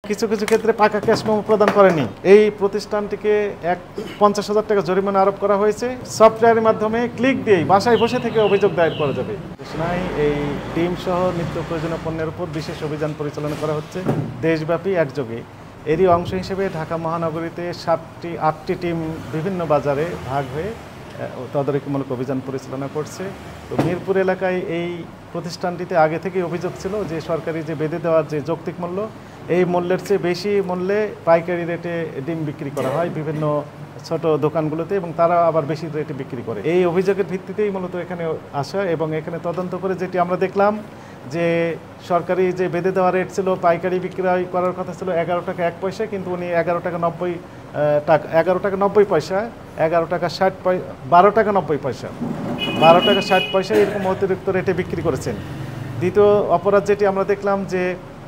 কিছু কিছু ক্ষেত্রে পাকা ক্যাশ মেমো প্রদান করেনি। এই প্রতিষ্ঠানটিকে 50,000 টাকা জরিমানা আরোপ করা হয়েছে। সফটওয়্যারের মাধ্যমে ক্লিক দিয়েই বাসায় বসে থেকে অভিযোগ দায়ের করা যাবে। ঘোষণায় এই ডিম সহ নিত্য প্রয়োজনীয় পণ্যের উপর বিশেষ অভিযান পরিচালনা করা হচ্ছে দেশব্যাপী একযোগে। এরই অংশ হিসেবে ঢাকা মহানগরীতে 8টি টিম বিভিন্ন বাজারে ভাগ হয়ে তদারকিমূলক অভিযান পরিচালনা করছে। তো মিরপুর এলাকায় এই প্রতিষ্ঠানটিতে আগে থেকেই অভিযোগ ছিল যে সরকারি যে বেঁধে দেওয়ার যে যৌক্তিক মূল্য, এই মূল্যের চেয়ে বেশি মূল্যে পাইকারি রেটে ডিম বিক্রি করা হয় বিভিন্ন ছোট দোকানগুলোতে, এবং তারা আবার বেশি রেটে বিক্রি করে। এই অভিযোগের ভিত্তিতেই মূলত এখানে আসা, এবং এখানে তদন্ত করে যেটি আমরা দেখলাম যে সরকারি যে বেঁধে দেওয়া রেট ছিল, পাইকারি বিক্রয় করার কথা ছিল 11 টাকা 1 পয়সা, কিন্তু উনি 11 টাকা 90 পয়সা, 11 টাকা 60 পয়সা, 12 টাকা 90 পয়সা, 12 টাকা 60 পয়সা এরকম অতিরিক্ত রেটে বিক্রি করেছেন। দ্বিতীয় অপরাধ যেটি আমরা দেখলাম যে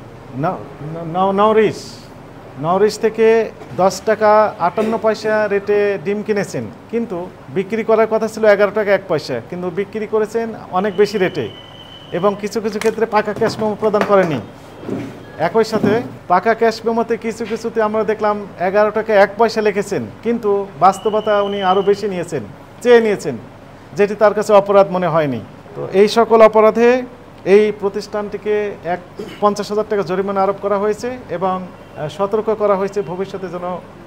নওরিশ থেকে 10 টাকা 58 পয়সা রেটে ডিম কিনেছেন, কিন্তু বিক্রি করার কথা ছিল 11 টাকা 1 পয়সা, কিন্তু বিক্রি করেছেন অনেক বেশি রেটে, এবং কিছু কিছু ক্ষেত্রে পাকা ক্যাশ মেমো প্রদান করেনি। একই সাথে পাকা ক্যাশ মেমোতে কিছু কিছুতে আমরা দেখলাম 11 টাকা 1 পয়সা লিখেছেন, কিন্তু বাস্তবতা উনি আরও বেশি চেয়ে নিয়েছেন, যেটি তার কাছে অপরাধ মনে হয়নি। তো এই সকল অপরাধে এই প্রতিষ্ঠানটিকে 50,000 টাকা জরিমানা আরোপ করা হয়েছে, এবং সতর্ক করা হয়েছে ভবিষ্যতে যেন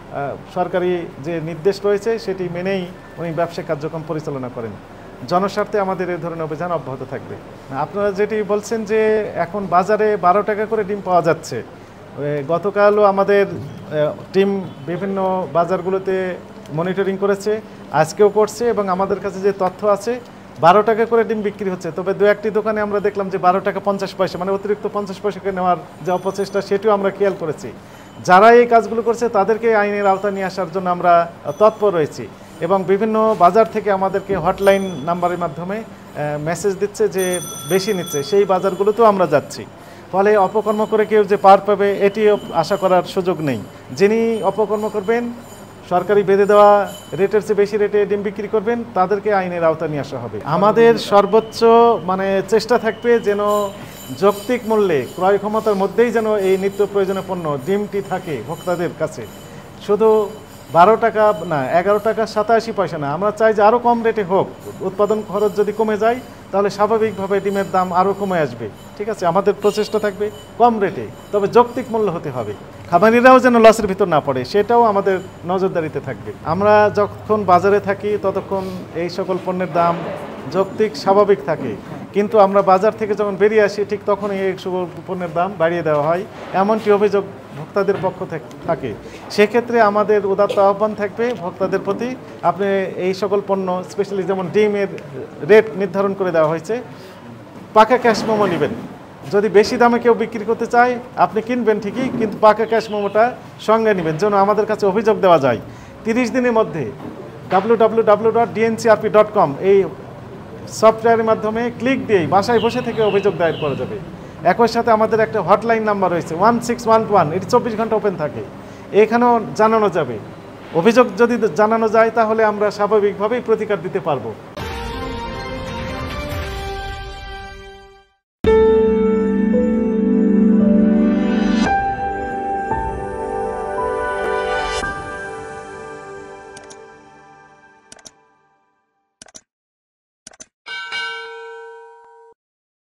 সরকারি যে নির্দেশ রয়েছে সেটি মেনেই উনি ব্যবসায়িক কার্যক্রম পরিচালনা করেন। জনস্বার্থে আমাদের এই ধরনের অভিযান অব্যাহত থাকবে। আপনারা যেটি বলছেন যে এখন বাজারে 12 টাকা করে ডিম পাওয়া যাচ্ছে, গতকালও আমাদের টিম বিভিন্ন বাজারগুলোতে মনিটরিং করেছে, আজকেও করছে, এবং আমাদের কাছে যে তথ্য আছে 12 টাকা করে ডিম বিক্রি হচ্ছে। তবে দু একটি দোকানে আমরা দেখলাম যে 12 টাকা 50 পয়সা, মানে অতিরিক্ত 50 পয়সাকে নেওয়ার যে অপচেষ্টা, সেটিও আমরা খেয়াল করেছি। যারা এই কাজগুলো করছে তাদেরকে আইনের আওতায় নিয়ে আসার জন্য আমরা তৎপর রয়েছি, এবং বিভিন্ন বাজার থেকে আমাদেরকে হটলাইন নাম্বারের মাধ্যমে মেসেজ দিচ্ছে যে বেশি নিচ্ছে, সেই বাজারগুলোতেও আমরা যাচ্ছি। ফলে অপকর্ম করে কেউ যে পার পাবে এটিও আশা করার সুযোগ নেই। যিনি অপকর্ম করবেন, সরকারি বেঁধে দেওয়া রেটের চেয়ে বেশি রেটে ডিম বিক্রি করবেন, তাদেরকে আইনের আওতায় নিয়ে আসা হবে। আমাদের সর্বোচ্চ চেষ্টা থাকবে যেন যৌক্তিক মূল্যে ক্রয় ক্ষমতার মধ্যেই যেন এই নিত্য প্রয়োজনীয় পণ্য ডিমটি থাকে ভোক্তাদের কাছে। শুধু 12 টাকা না, 11 টাকা 87 পয়সা না, আমরা চাই যে আরও কম রেটে হোক। উৎপাদন খরচ যদি কমে যায় তাহলে স্বাভাবিকভাবে ডিমের দাম আরও কমে আসবে। ঠিক আছে, আমাদের প্রচেষ্টা থাকবে কম রেটে, তবে যৌক্তিক মূল্য হতে হবে। খামারিরাও যেন লসের ভিতর না পড়ে, সেটাও আমাদের নজরদারিতে থাকবে। আমরা যখন বাজারে থাকি ততক্ষণ এই সকল পণ্যের দাম যৌক্তিক স্বাভাবিক থাকে, কিন্তু আমরা বাজার থেকে যখন বেরিয়ে আসি ঠিক তখনই এই সকল পণ্যের দাম বাড়িয়ে দেওয়া হয়, এমনটি অভিযোগ ভোক্তাদের পক্ষ থাকে। সেক্ষেত্রে আমাদের উদাত্ত আহ্বান থাকবে ভোক্তাদের প্রতি, আপনি এই সকল পণ্য স্পেশালি যেমন ডিমের রেট নির্ধারণ করে দেওয়া হয়েছে, পাকা ক্যাশ মেমো নেবেন। যদি বেশি দামে কেউ বিক্রি করতে চায় আপনি কিনবেন ঠিকই, কিন্তু পাকা ক্যাশ মেমোটা সঙ্গে নেবেন, যেন আমাদের কাছে অভিযোগ দেওয়া যায়। 30 দিনের মধ্যে www.dncrp.com এই সফটওয়্যারের মাধ্যমে ক্লিক দিয়েই বাসায় বসে থেকে অভিযোগ দায়ের করা যাবে। একই সাথে আমাদের একটা হটলাইন নাম্বার রয়েছে 1611, এটি 24 ঘন্টা ওপেন থাকে, এখানেও জানানো যাবে। অভিযোগ যদি জানানো যায় তাহলে আমরা স্বাভাবিকভাবেই প্রতিকার দিতে পারবো।